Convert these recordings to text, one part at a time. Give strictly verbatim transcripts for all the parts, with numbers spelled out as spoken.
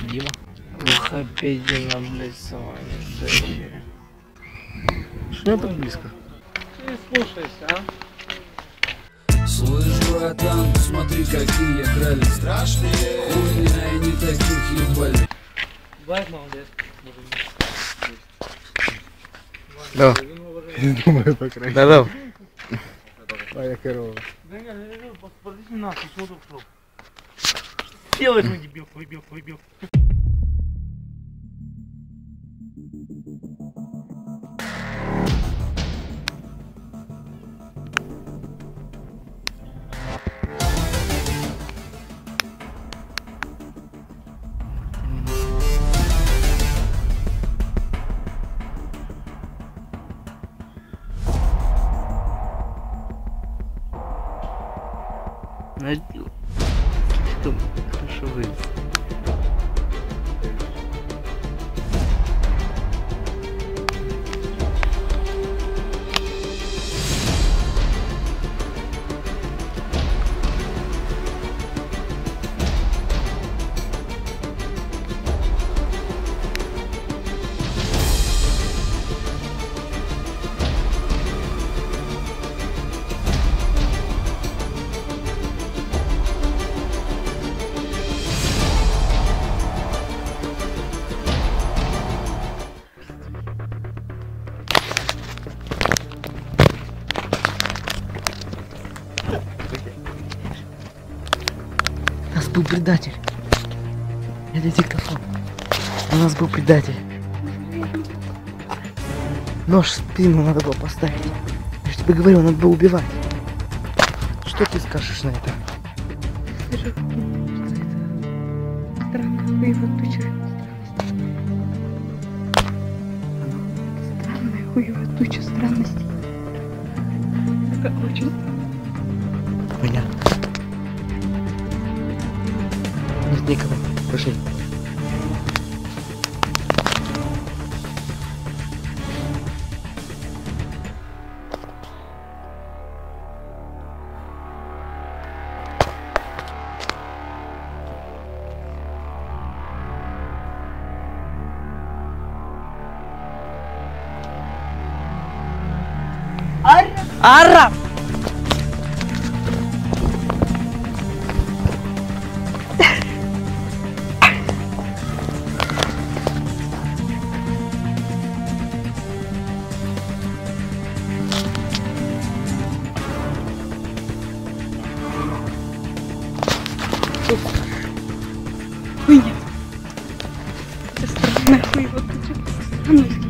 Дима. Ох, опять Дима, блядь, с вами. Что так близко? Ты слушайся, а? Слышь, братан, смотри, какие крали страшные. Хуйня, и не таких ебали. Бать, молодец. Да. Я думаю, по крайней Да, да. Моя корова. Да нет, подожди нас, почему ты ушел? Делаешь мы дебилку, выбилку, выбилку. Надел. Что хорошо вылез. У нас был предатель. Это диктофон. У нас был предатель. Нож в спину надо было поставить. Я же тебе говорил, надо было убивать. Что ты скажешь на это? Скажу, что это странная хуева туча. Странная хуева туча странностей. Это очень... Меня. Нет никого. Пошли. Араб! Хуйня. Это странная хуева туча странностей.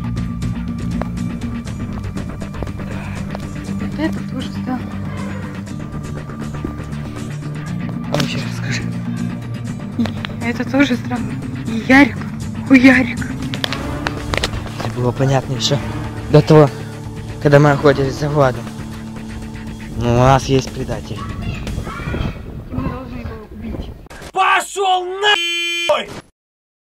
Вот это тоже странно. А ну еще раз скажи. И это тоже странно. И Ярик. Хуярик. Это было понятно еще до того, когда мы охотились за Владом. Ну, у нас есть предатель. Мы должны его убить. Пошел на!